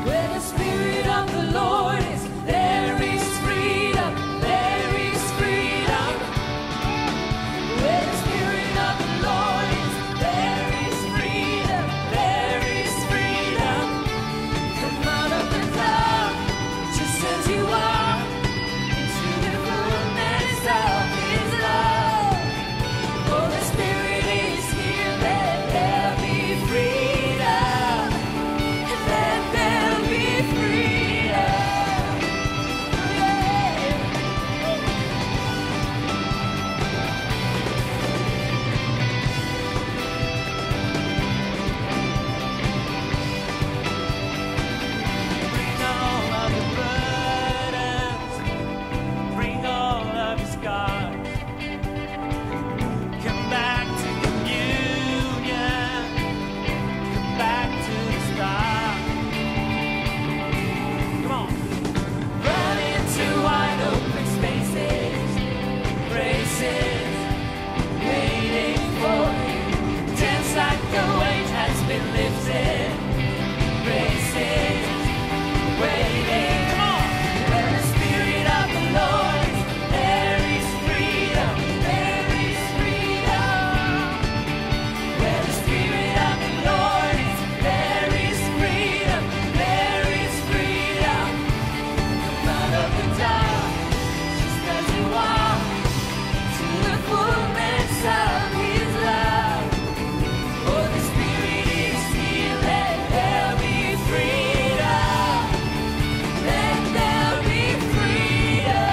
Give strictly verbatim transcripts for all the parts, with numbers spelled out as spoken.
Where the Spirit of the Lord is, there is freedom, there is freedom. Where the Spirit of the Lord is, there is freedom, there is freedom. Come out of the dark, just as you are, into the fullness of His love. Oh, the Spirit is here, let there be freedom, let there be freedom. Yeah. Bring all of your burdens, bring all of your scars. Come back to communion, come back to the start. Come on. Run into wide open spaces, graces, waiting for you. Dance like the weight has been lifted, graces, waiting. Come on. Where the Spirit of the Lord is, there is freedom, there is freedom. Where the Spirit of the Lord is, there is freedom, there is freedom. Come out of the dark, just as you are, to the fullness of His love. Oh, the Spirit is here, let there be freedom, let there be freedom.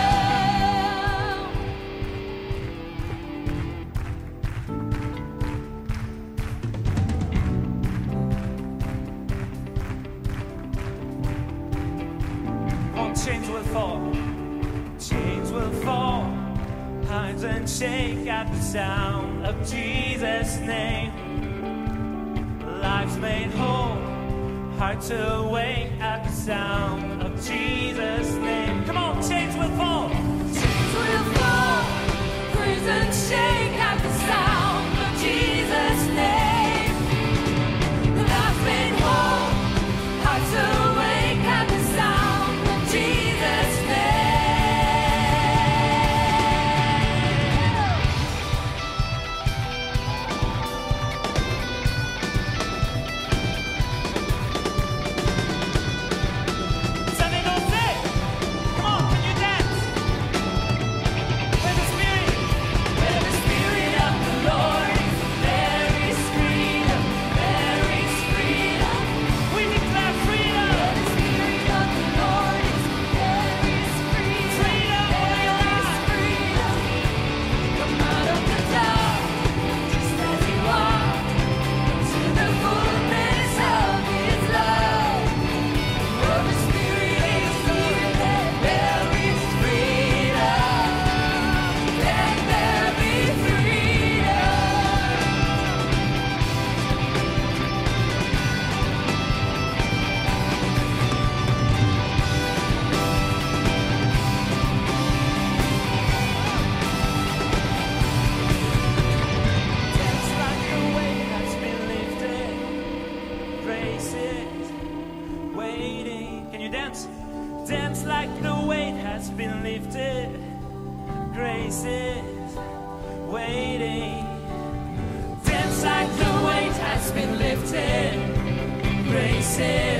Oh, chains will fall, chains will fall, hands and shake at the sound of Jesus' name. Lives made whole, hearts awake at the sound of Jesus' name. Come on, chains will fall, chains will fall, prison shake at the sound of Jesus' name. Lives made whole, hearts awake at the sound of Jesus' name. Sunday don't say, come on, can you dance? Where the Spirit, where the Spirit of the Lord is, there is freedom, there is freedom. We declare freedom. Where the Spirit of the Lord is, there is freedom, freedom, there is freedom. Come out of the dark, just as you are, to the fullness of His love. Oh, the Spirit is here, let there is freedom, let there be freedom. Dance like the weight has been lifted, graces, waiting. Can you dance? Dance like the weight has been lifted, graces, waiting. Dance like the weight has been lifted, graces.